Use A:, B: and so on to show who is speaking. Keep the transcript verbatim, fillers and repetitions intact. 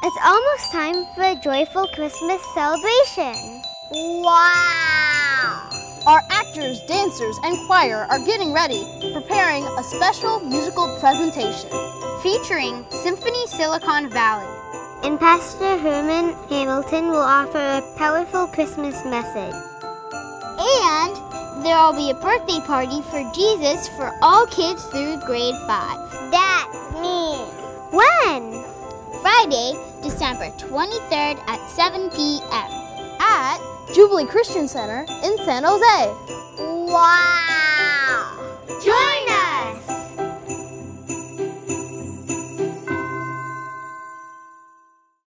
A: It's almost time for a joyful Christmas celebration. Wow!
B: Our actors, dancers, and choir are getting ready, preparing a special musical presentation
C: featuring Symphony Silicon Valley.
A: And Pastor Herman Hamilton will offer a powerful Christmas message.
C: And there will be a birthday party for Jesus for all kids through grade five.
A: That's me. When?
C: Friday, December twenty-third at seven p m
B: at Jubilee Christian Center in San Jose.
A: Wow!